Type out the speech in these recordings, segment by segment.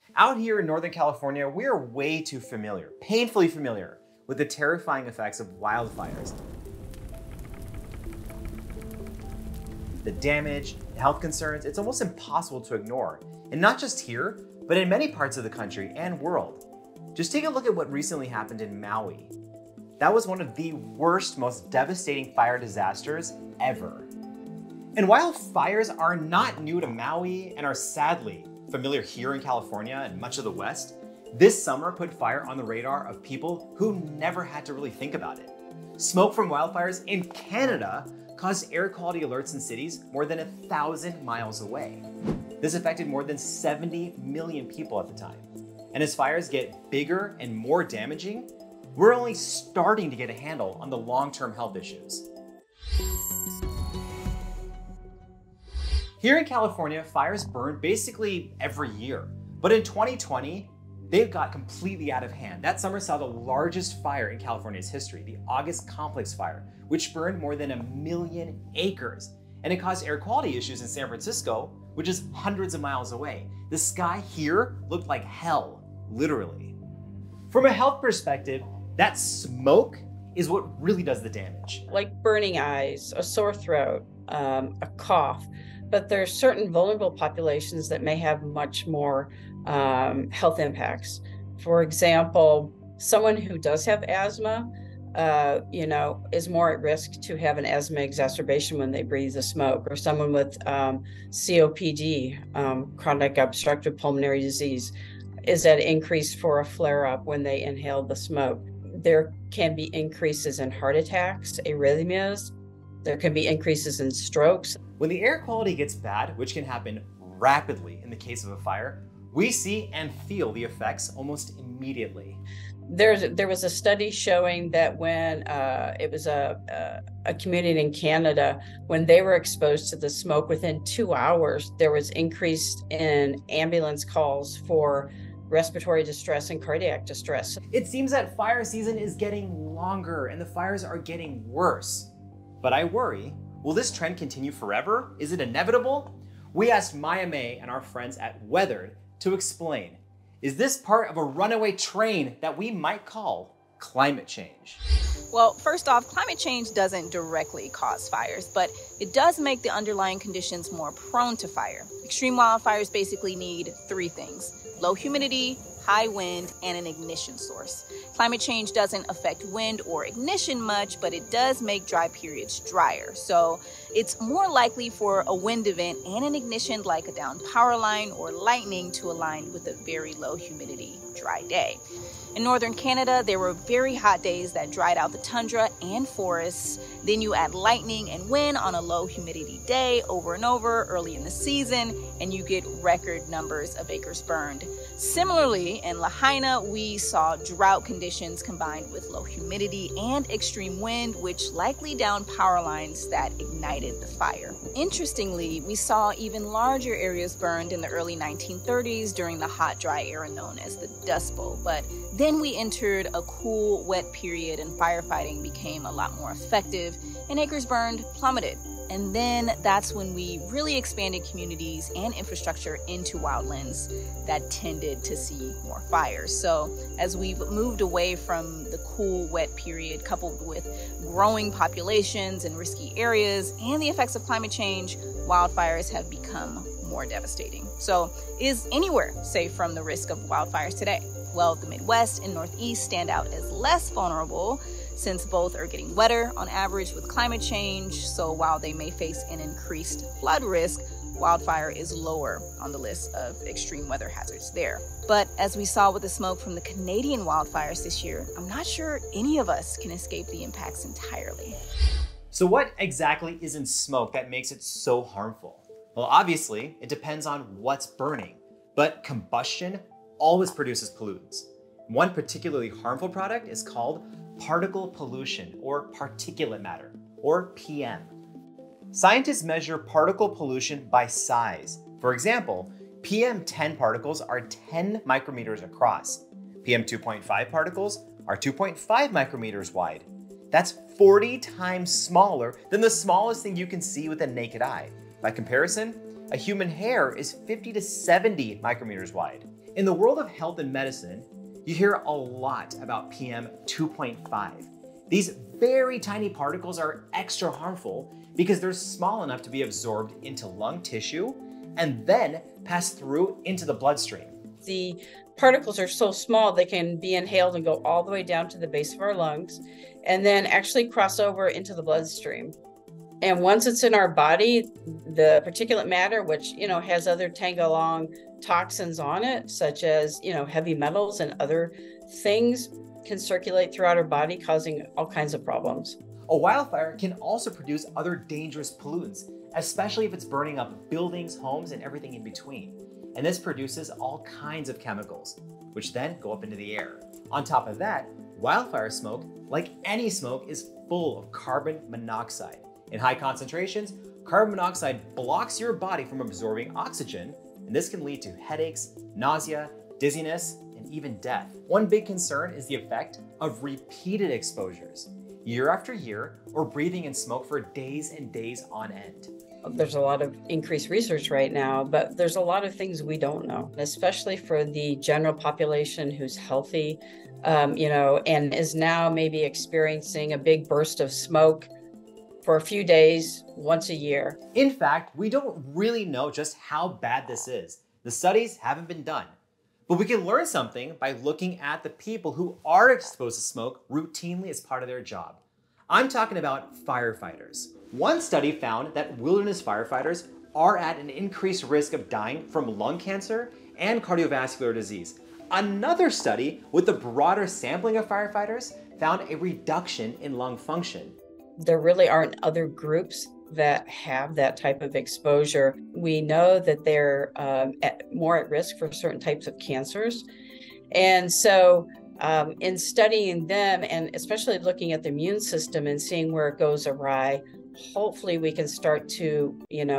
Out here in Northern California, we are way too familiar, painfully familiar, with the terrifying effects of wildfires. The damage, the health concerns, it's almost impossible to ignore. And not just here, but in many parts of the country and world. Just take a look at what recently happened in Maui. That was one of the worst, most devastating fire disasters ever. And while fires are not new to Maui and are sadly familiar here in California and much of the West, this summer put fire on the radar of people who never had to really think about it. Smoke from wildfires in Canada caused air quality alerts in cities more than 1,000 miles away. This affected more than 70 million people at the time. And as fires get bigger and more damaging, we're only starting to get a handle on the long-term health issues. Here in California, fires burn basically every year. But in 2020, they got completely out of hand. That summer saw the largest fire in California's history, the August Complex Fire, which burned more than 1 million acres. And it caused air quality issues in San Francisco, which is hundreds of miles away. The sky here looked like hell, literally. From a health perspective, that smoke is what really does the damage. Like burning eyes, a sore throat, a cough. But there are certain vulnerable populations that may have much more health impacts. For example, someone who does have asthma, is more at risk to have an asthma exacerbation when they breathe the smoke, or someone with COPD, chronic obstructive pulmonary disease, is at increase for a flare-up when they inhale the smoke. There can be increases in heart attacks, arrhythmias. There can be increases in strokes. When the air quality gets bad, which can happen rapidly in the case of a fire, we see and feel the effects almost immediately. There was a study showing that when it was a community in Canada, when they were exposed to the smoke, within 2 hours, there was increase in ambulance calls for respiratory distress and cardiac distress. It seems that fire season is getting longer and the fires are getting worse. But I worry, will this trend continue forever? Is it inevitable? We asked Maiya May and our friends at Weathered to explain. Is this part of a runaway train that we might call climate change? Well, first off, climate change doesn't directly cause fires, but it does make the underlying conditions more prone to fire. Extreme wildfires basically need 3 things: low humidity, high wind, and an ignition source. Climate change doesn't affect wind or ignition much, but it does make dry periods drier. So it's more likely for a wind event and an ignition like a downed power line or lightning to align with a very low humidity dry day. In northern Canada, there were very hot days that dried out the tundra and forests. Then you add lightning and wind on a low humidity day over and over early in the season, and you get record numbers of acres burned. Similarly, in Lahaina, we saw drought conditions combined with low humidity and extreme wind, which likely downed power lines that ignited the fire. Interestingly, we saw even larger areas burned in the early 1930s during the hot, dry era known as the Dust Bowl. But then we entered a cool, wet period and firefighting became a lot more effective and acres burned plummeted. And then that's when we really expanded communities and infrastructure into wildlands that tended to see more fires. So as we've moved away from the cool, wet period coupled with growing populations and risky areas and the effects of climate change, wildfires have become more devastating. So is anywhere safe from the risk of wildfires today? Well, the Midwest and Northeast stand out as less vulnerable since both are getting wetter on average with climate change. So while they may face an increased flood risk, wildfire is lower on the list of extreme weather hazards there. But as we saw with the smoke from the Canadian wildfires this year, I'm not sure any of us can escape the impacts entirely. So what exactly is in smoke that makes it so harmful? Well, obviously, it depends on what's burning, but combustion always produces pollutants. One particularly harmful product is called particle pollution, or particulate matter, or PM. Scientists measure particle pollution by size. For example, PM10 particles are 10 micrometers across. PM2.5 particles are 2.5 micrometers wide. That's 40 times smaller than the smallest thing you can see with the naked eye. By comparison, a human hair is 50 to 70 micrometers wide. In the world of health and medicine, you hear a lot about PM 2.5. These very tiny particles are extra harmful because they're small enough to be absorbed into lung tissue and then pass through into the bloodstream. The particles are so small they can be inhaled and go all the way down to the base of our lungs and then actually cross over into the bloodstream. And once it's in our body, the particulate matter, which, has other tag-along toxins on it, such as, heavy metals and other things, can circulate throughout our body, causing all kinds of problems. A wildfire can also produce other dangerous pollutants, especially if it's burning up buildings, homes, and everything in between. And this produces all kinds of chemicals, which then go up into the air. On top of that, wildfire smoke, like any smoke, is full of carbon monoxide. In high concentrations, carbon monoxide blocks your body from absorbing oxygen, and this can lead to headaches, nausea, dizziness, and even death. One big concern is the effect of repeated exposures, year after year, or breathing in smoke for days and days on end. There's a lot of increased research right now, but there's a lot of things we don't know, especially for the general population who's healthy, and is now maybe experiencing a big burst of smoke for a few days, once a year. In fact, we don't really know just how bad this is. The studies haven't been done. But we can learn something by looking at the people who are exposed to smoke routinely as part of their job. I'm talking about firefighters. One study found that wilderness firefighters are at an increased risk of dying from lung cancer and cardiovascular disease. Another study with a broader sampling of firefighters found a reduction in lung function. There really aren't other groups that have that type of exposure. We know that they're more at risk for certain types of cancers. And so in studying them, and especially looking at the immune system and seeing where it goes awry, hopefully we can start to,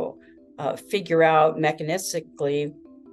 figure out mechanistically,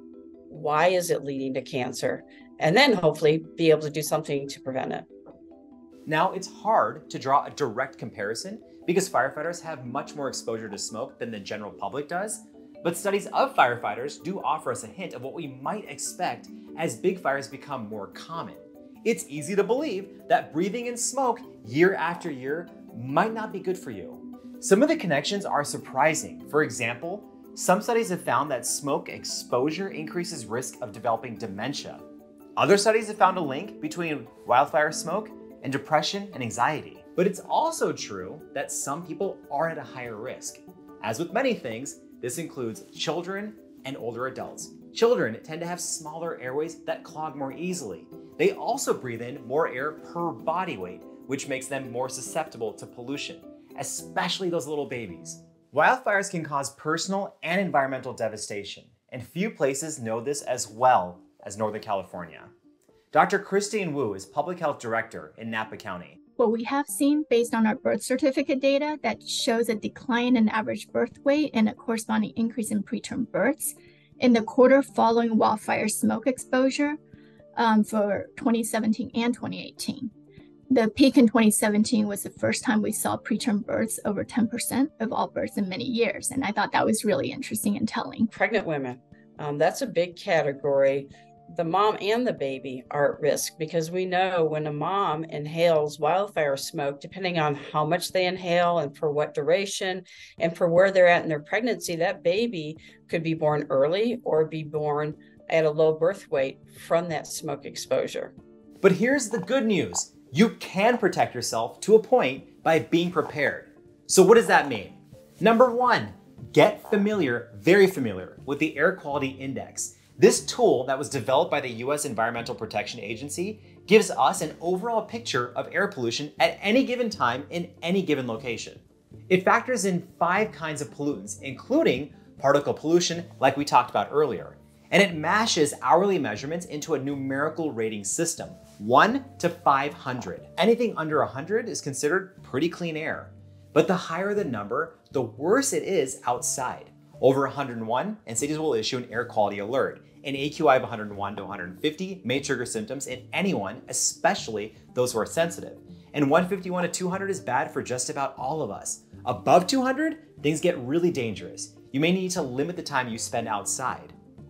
why is it leading to cancer? And then hopefully be able to do something to prevent it. Now, it's hard to draw a direct comparison because firefighters have much more exposure to smoke than the general public does, but studies of firefighters do offer us a hint of what we might expect as big fires become more common. It's easy to believe that breathing in smoke year after year might not be good for you. Some of the connections are surprising. For example, some studies have found that smoke exposure increases risk of developing dementia. Other studies have found a link between wildfire smoke and depression and anxiety. But it's also true that some people are at a higher risk. As with many things, this includes children and older adults. Children tend to have smaller airways that clog more easily. They also breathe in more air per body weight, which makes them more susceptible to pollution, especially those little babies. Wildfires can cause personal and environmental devastation, and few places know this as well as Northern California. Dr. Christine Wu is Public Health Director in Napa County. What we have seen based on our birth certificate data that shows a decline in average birth weight and a corresponding increase in preterm births in the quarter following wildfire smoke exposure for 2017 and 2018. The peak in 2017 was the first time we saw preterm births over 10% of all births in many years. And I thought that was really interesting and telling. Pregnant women, that's a big category. The mom and the baby are at risk because we know when a mom inhales wildfire smoke, depending on how much they inhale and for what duration and for where they're at in their pregnancy, that baby could be born early or be born at a low birth weight from that smoke exposure. But here's the good news. You can protect yourself to a point by being prepared. So what does that mean? Number one, get familiar, very familiar with the Air Quality Index. This tool that was developed by the US Environmental Protection Agency gives us an overall picture of air pollution at any given time in any given location. It factors in 5 kinds of pollutants, including particle pollution, like we talked about earlier. And it mashes hourly measurements into a numerical rating system, 1 to 500. Anything under 100 is considered pretty clean air. But the higher the number, the worse it is outside. Over 101, and cities will issue an air quality alert. An AQI of 101 to 150 may trigger symptoms in anyone, especially those who are sensitive. And 151 to 200 is bad for just about all of us. Above 200, things get really dangerous. You may need to limit the time you spend outside.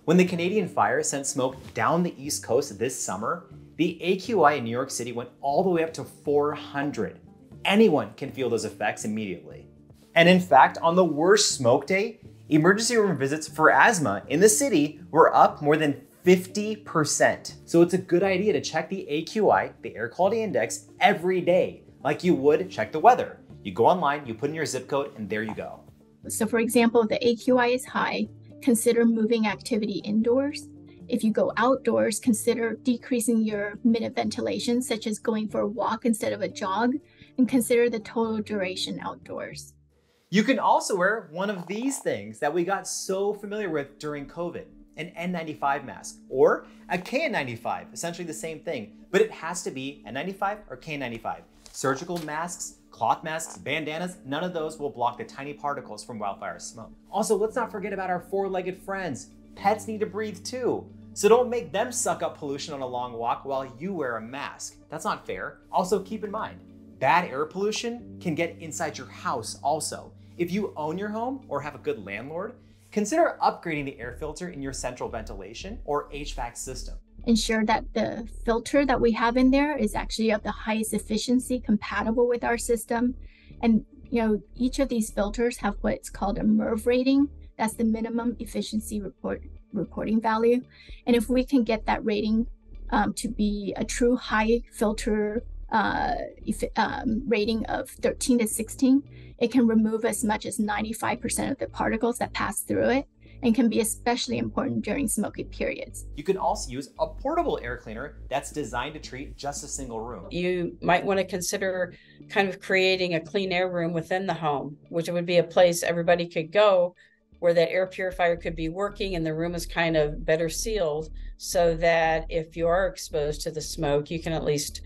When the Canadian fire sent smoke down the East Coast this summer, the AQI in New York City went all the way up to 400. Anyone can feel those effects immediately. And in fact, on the worst smoke day, emergency room visits for asthma in the city were up more than 50%. So it's a good idea to check the AQI, the air quality index, every day, like you would check the weather. You go online, you put in your zip code, and there you go. So for example, if the AQI is high, consider moving activity indoors. If you go outdoors, consider decreasing your minute ventilation, such as going for a walk instead of a jog, and consider the total duration outdoors. You can also wear one of these things that we got so familiar with during COVID, an N95 mask, or a KN95, essentially the same thing, but it has to be N95 or KN95. Surgical masks, cloth masks, bandanas, none of those will block the tiny particles from wildfire smoke. Also, let's not forget about our four-legged friends. Pets need to breathe too, so don't make them suck up pollution on a long walk while you wear a mask. That's not fair. Also, keep in mind, bad air pollution can get inside your house also. If you own your home or have a good landlord, consider upgrading the air filter in your central ventilation or HVAC system. Ensure that the filter that we have in there is actually of the highest efficiency compatible with our system. And each of these filters have what's called a MERV rating. That's the minimum efficiency reporting value. And if we can get that rating to be a true high filter rating of 13 to 16, it can remove as much as 95% of the particles that pass through it, and can be especially important during smoky periods. You can also use a portable air cleaner that's designed to treat just a single room. You might want to consider kind of creating a clean air room within the home, which would be a place everybody could go where that air purifier could be working and the room is kind of better sealed, so that if you are exposed to the smoke, you can at least,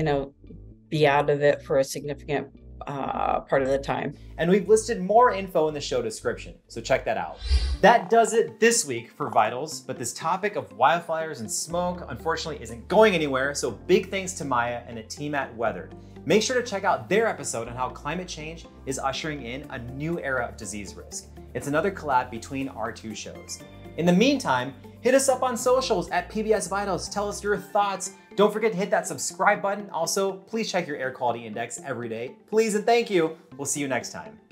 be out of it for a significant part of the time. And we've listed more info in the show description, so check that out. That does it this week for Vitals, but this topic of wildfires and smoke unfortunately isn't going anywhere, so big thanks to Maiya and the team at Weathered. Make sure to check out their episode on how climate change is ushering in a new era of disease risk. It's another collab between our two shows. In the meantime, hit us up on socials at PBS Vitals. Tell us your thoughts. Don't forget to hit that subscribe button. Also, please check your air quality index every day. Please and thank you. We'll see you next time.